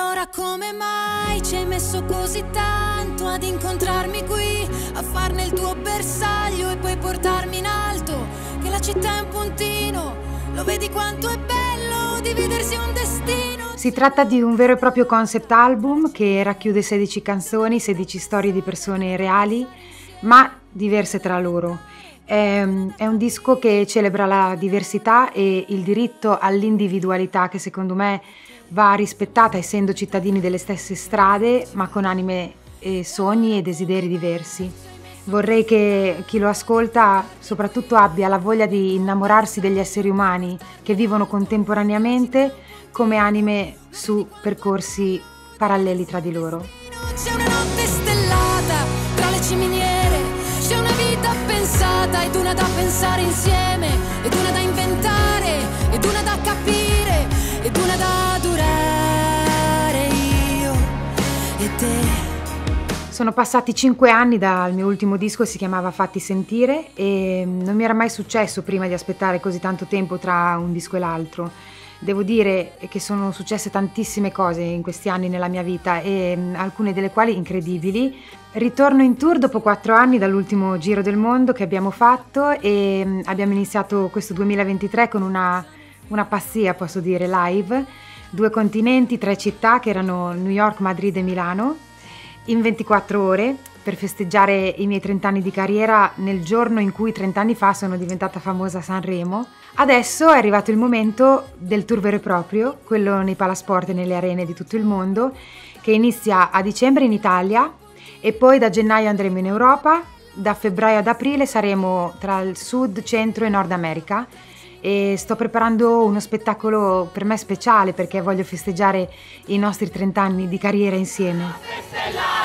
Allora come mai ci hai messo così tanto ad incontrarmi qui, a farne il tuo bersaglio e poi portarmi in alto? Che la città è un puntino, lo vedi quanto è bello dividersi un destino. Si tratta di un vero e proprio concept album che racchiude 16 canzoni, 16 storie di persone reali, ma diverse tra loro. È un disco che celebra la diversità e il diritto all'individualità, che secondo me va rispettata essendo cittadini delle stesse strade, ma con anime e sogni e desideri diversi. Vorrei che chi lo ascolta soprattutto abbia la voglia di innamorarsi degli esseri umani che vivono contemporaneamente come anime su percorsi paralleli tra di loro. C'è una notte stellata tra le ciminiere, c'è una vita pensata ed una da pensare insieme, ed una da inventare, ed una da capire, ed una da durare io e te. Sono passati 5 anni dal mio ultimo disco, si chiamava Fatti Sentire, e non mi era mai successo prima di aspettare così tanto tempo tra un disco e l'altro. Devo dire che sono successe tantissime cose in questi anni nella mia vita, e alcune delle quali incredibili. Ritorno in tour dopo 4 anni dall'ultimo giro del mondo che abbiamo fatto, e abbiamo iniziato questo 2023 con una pazzia, posso dire, live. 2 continenti, 3 città che erano New York, Madrid e Milano, in 24 ore, per festeggiare i miei 30 anni di carriera nel giorno in cui 30 anni fa sono diventata famosa a Sanremo. Adesso è arrivato il momento del tour vero e proprio, quello nei palasport e nelle arene di tutto il mondo, che inizia a dicembre in Italia e poi da gennaio andremo in Europa, da febbraio ad aprile saremo tra il Sud, Centro e Nord America, e sto preparando uno spettacolo per me speciale perché voglio festeggiare i nostri 30 anni di carriera insieme.